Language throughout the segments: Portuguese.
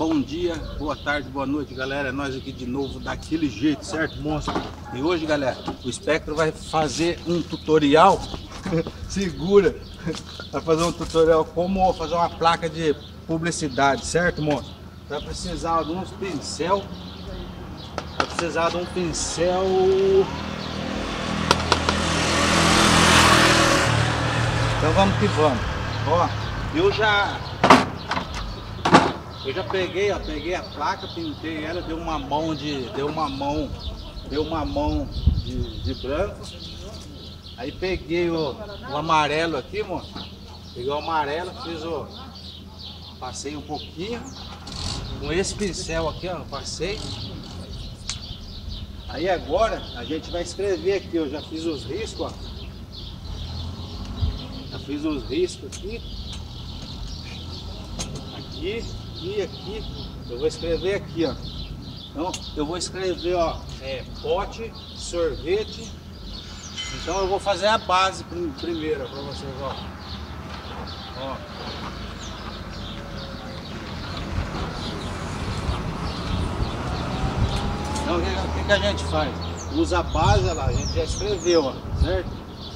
Bom dia, boa tarde, boa noite, galera. É nós aqui de novo daquele jeito, certo, monstro? E hoje, galera, o Spectro vai fazer um tutorial. Segura! Vai fazer um tutorial como fazer uma placa de publicidade, certo, monstro? Vai precisar de uns pincel. Vai precisar de um pincel. Então vamos que vamos. Ó, eu já peguei, ó, peguei a placa, pintei ela, deu uma mão de branco. Aí peguei o amarelo aqui, moço. Peguei o amarelo, passei um pouquinho com esse pincel aqui, ó, passei. Aí agora a gente vai escrever aqui, eu já fiz os riscos, ó. Já fiz os riscos aqui. Aqui e aqui. Eu vou escrever aqui, ó. Então eu vou escrever, ó, pote, sorvete. Então eu vou fazer a base primeiro para vocês, ó. Ó. Então o que a gente faz? Usa a base lá, a gente já escreveu, ó, certo?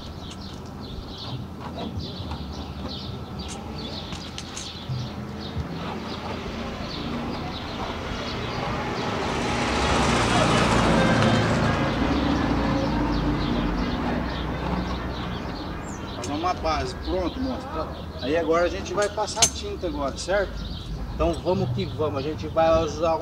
Uma base, pronto, monstro. Aí agora a gente vai passar tinta agora, certo? Então vamos que vamos. A gente vai usar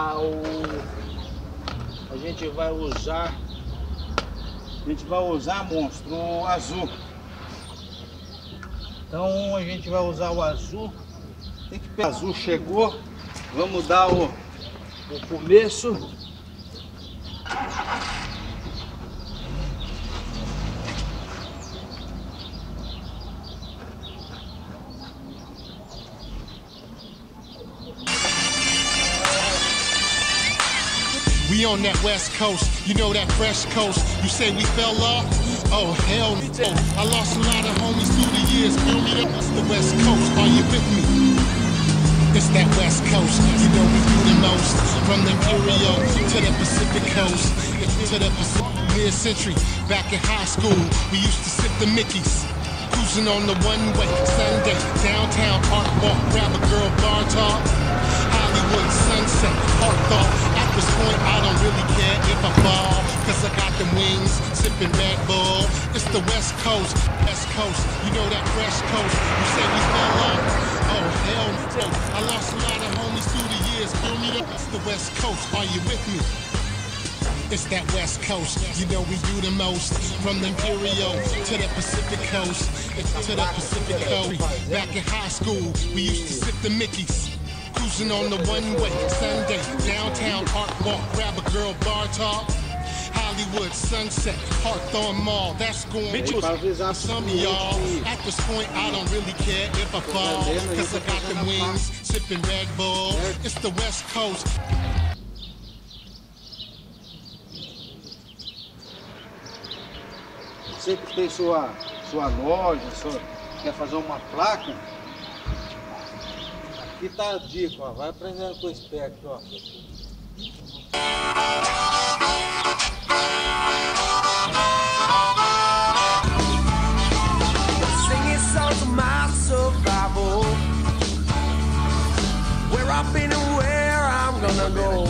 monstro, azul. Então a gente vai usar o azul. Tem que pegar o azul, chegou. Vamos dar o começo. We on that West Coast, you know that fresh coast. You say we fell off? Oh hell no. I lost a lot of homies through the years. Feel me? That's the West Coast. Are you with me? It's that West Coast. You know we do the most. From the Imperial to the Pacific Coast, to the Pacific mid-century. Back in high school, we used to sip the Mickeys. Cruising on the one-way Sunday, downtown Park Walk, grab a girl bar talk. Hollywood sunset, Park Thought. At this point, I don't really care if I fall, cause I got them wings, sipping Red Bull. It's the West Coast, you know that fresh coast. You say we fell off? Oh hell no. I lost a lot of homies through the years. Feel me? It's the West Coast. Are you with me? It's that West Coast, you know we do the most. From the Imperial to the Pacific Coast, to the Pacific Coast. Back in high school, we used to sip the Mickeys. Cruising on the one-way Sunday, downtown Park Walk, grab a girl bar talk. Hollywood sunset, Hawthorne Mall, that's going to some of y'all. At this point, I don't really care if I fall, cause I got them wings, sipping Red Bull. It's the West Coast. Você que tem sua loja, quer fazer uma placa, aqui tá a dica, ó, vai aprendendo com o Spectro, ó. Singing songs of my survival, where I've been and where I'm gonna go.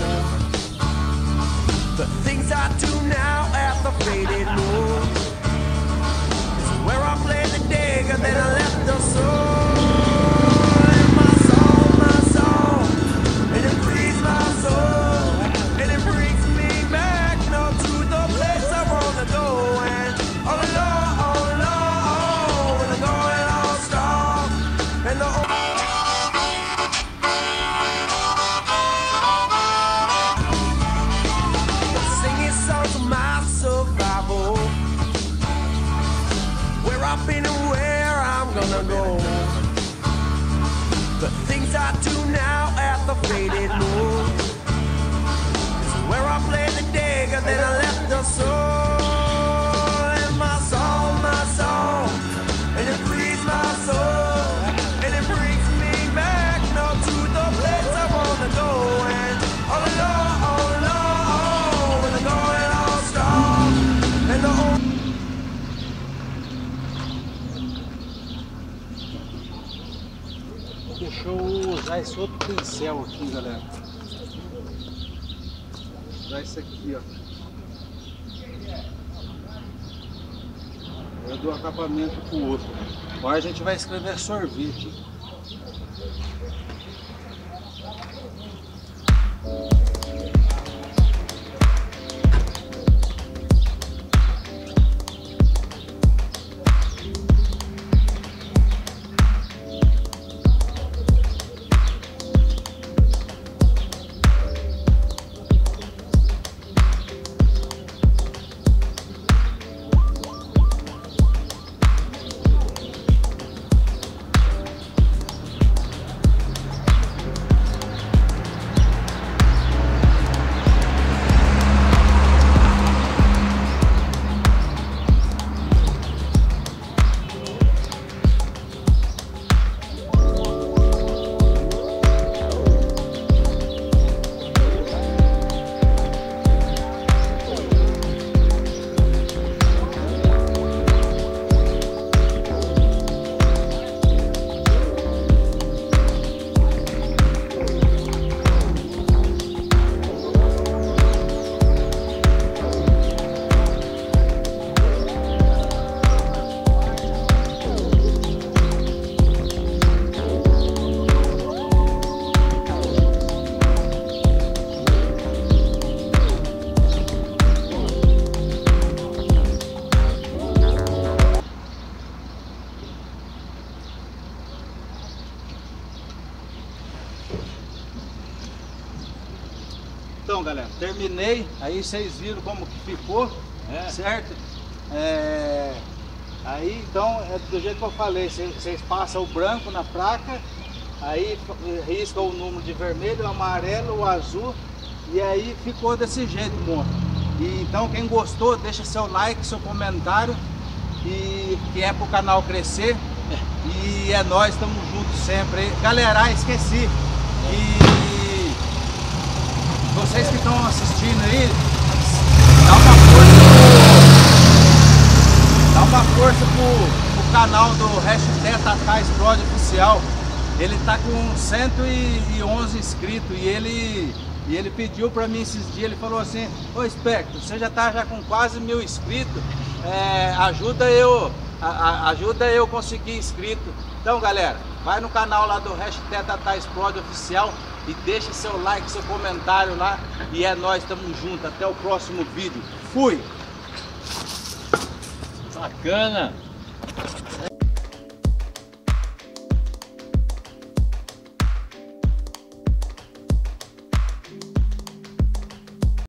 The things I do now at the faded moon, where I played the dig and then I left the soul. And my soul, and it breathes my soul, and it brings me back now to the place I wanna go. And all alone, when the going all strong, and the singing songs of my survival, where I've been and where I'm gonna go. The things I do now at the faded moon, where I played the dig and then I left the soul. And my soul, and it breathes my soul, and it brings me back now to the place I wanna Deixa eu usar esse outro pincel aqui, galera. Vou usar esse aqui, ó. Eu dou acabamento pro outro. Agora a gente vai escrever sorvete. Então, galera, terminei. Aí vocês viram como que ficou, certo? Aí, então, é do jeito que eu falei. Vocês passam o branco na placa, aí risca o número de vermelho, o amarelo, o azul, e aí ficou desse jeito, moço. E então, quem gostou, deixa seu like, seu comentário, e que é pro canal crescer. E é nóis, estamos juntos sempre aí. Galera, esqueci. E vocês que estão assistindo aí, dá uma força pro canal do hashtag Tatá Explode Oficial. Ele tá com 111 inscritos e ele pediu para mim esses dias, ele falou assim: ô Espectro, você já tá com quase 1000 inscritos, ajuda eu conseguir inscrito. Então, galera, vai no canal lá do hashtag Tatá Explode Oficial e deixa seu like, seu comentário lá. E é nóis, tamo junto. Até o próximo vídeo. Fui! Bacana!